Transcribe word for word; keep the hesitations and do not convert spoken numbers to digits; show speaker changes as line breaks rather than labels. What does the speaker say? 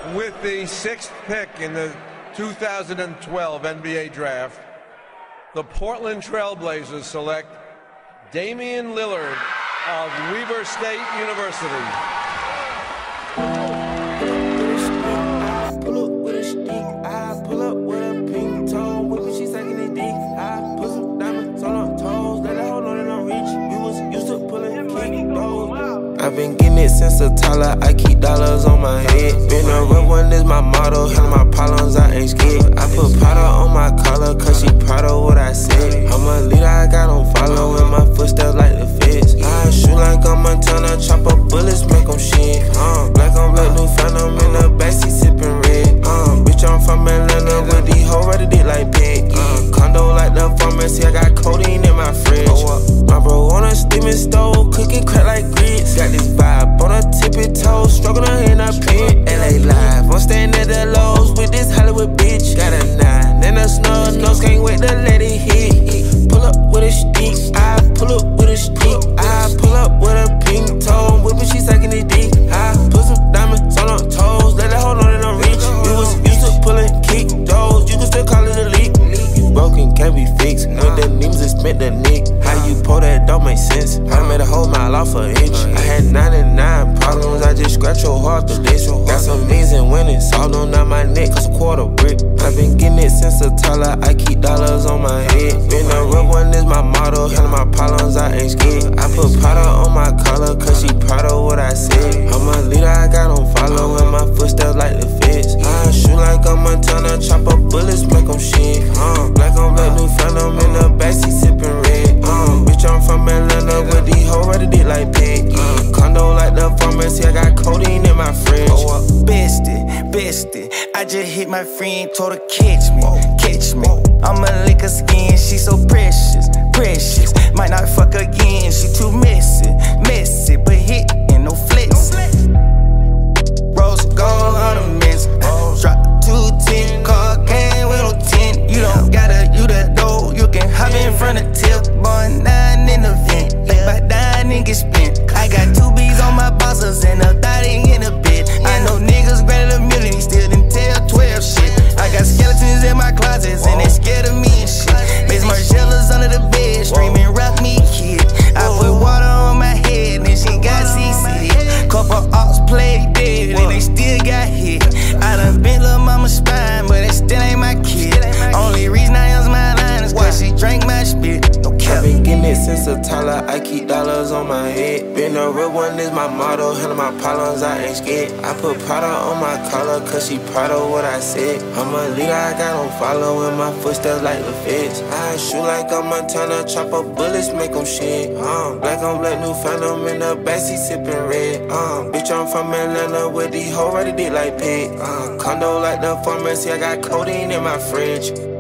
With the sixth pick in the two thousand twelve N B A draft, the Portland Trail Blazers select Damian Lillard of Weber State University.
Pull up with a stick, I pull up with a pink toe. With me, she sucking it dick. I put some diamonds on her toes. Let her hold on and I'm rich. You was used to pulling kick those. I've been getting it since a toddler. I keep dollars on my head. Been a real one is my motto. Handle my problems, I ain't scared. I put powder on my collar, cause she proud of what I said. I'm a leader, I got on follow in my footsteps like the feds. I shoot like I'm Montana, chop up bullets, make them shit. Uh, black on black, new phantom in the backseat sipping red. Uh, bitch, I'm from Atlanta with these hoes ready dick like pig. Uh, condo like the pharmacy, I got codeine in my fridge. My bro on a steaming stove, cooking crack like grits. Got this vibe on a tippy toe, struggling in a pit. L A live, I'm staying at the Lowe's with this Hollywood bitch. Got a nine and a snub nose, can't wait to let it hit. Pull up with a stick, I pull up with a stick. I pull up with a pink toe, whipping she sucking it dick. I put some diamonds on her toes, let her hold on and I'm rich. You was used to pulling kick those, you can still call it a leak. Broken can't be fixed, with the names and spent the nick. How you pull that don't make sense. I made a whole mile off an inch. I had ninety-nine problems, I just scratch your heart the list. Got some means and winnings, all on down my neck, cause a quarter brick. I've been getting it since a toddler, I keep dollars on my head. Been a real one is my motto, handle my problems, I ain't scared. I put powder on my collar, cause she proud of what I said. I'm a leader, I got on follow in my footsteps like the feds. I shoot like I'm Montana, chop up bullets, make them shit. Uh, black on black, new phantom in the backseat sipping red. Uh, bitch, I'm from Atlanta with these hoes ready dick like pig. Uh, condo like the pharmacy, I got codeine in my fridge.
Bestie, bestie, I just hit my friend, told her catch me, catch me. I'ma lick her skin, she so precious, precious. Might not fuck again, she too messy, messy. But hit and no flexing. Rose gold ornaments, drop two ten, car came with no ten. You don't gotta, you the dough, you can hop in front of tip. Boy, nine in the vent, think by dying and get spent. I got two B's on my bosses and a thotty in the bed. I know niggas granted a million, he still didn't tell twelve shit. I got skeletons in my closets and they scared of me and shit. Miss Margella's under the bed, streaming rock me kid. I put water on my head and she got C C. Couple ops played dead and they still got hit. I done bent lil' mama's spine, but it still ain't my kid. Only reason I use my line is cause she drank my spit. No cap.
I've been getting it since a toddler, I keep dollars on my head. Been a real one is my motto, handle my problems, I ain't scared. I put powder on my collar, cause she proud of what I said. I'm a leader, I got on follow in my footsteps like the feds. I shoot like I'm Montana, chop up bullets, make them shit. Uh, black on black, new phantom in the backseat sipping red. Uh, bitch, I'm from Atlanta with these hoes ready dick like pig. Uh, condo like the pharmacy, I got codeine in my fridge.